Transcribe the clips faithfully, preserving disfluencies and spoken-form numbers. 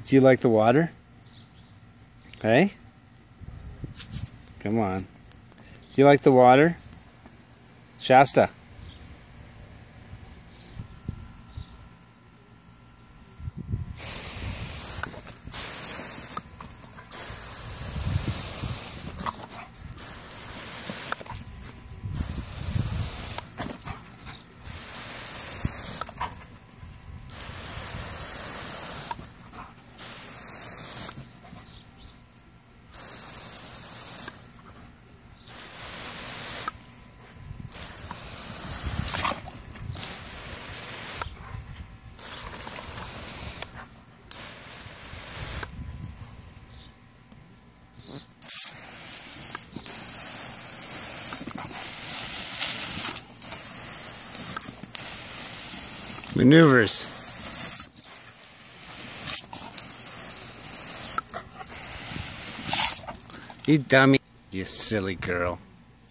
Do you like the water? Hey? Come on. Do you like the water? Shasta. Maneuvers. You dummy. You silly girl.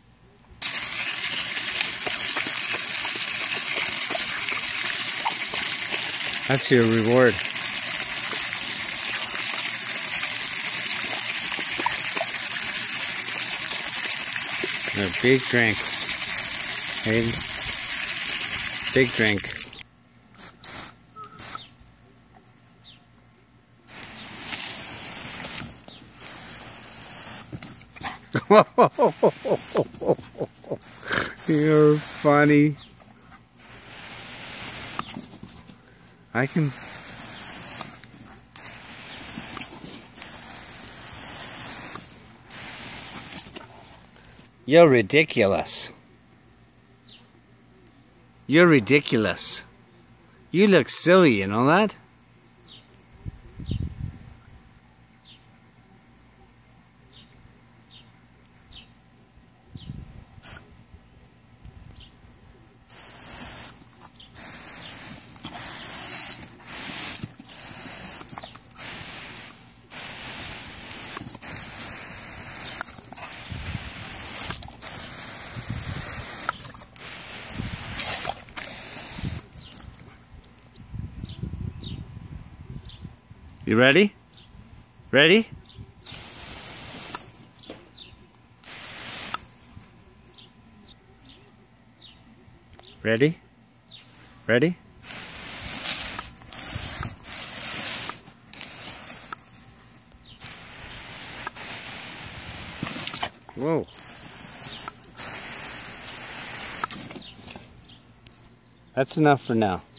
That's your reward. A big drink. Hayden. Big drink. You're funny. I can... You're ridiculous. You're ridiculous. You look silly, you know that? You ready? Ready? Ready? Ready? Whoa. That's enough for now.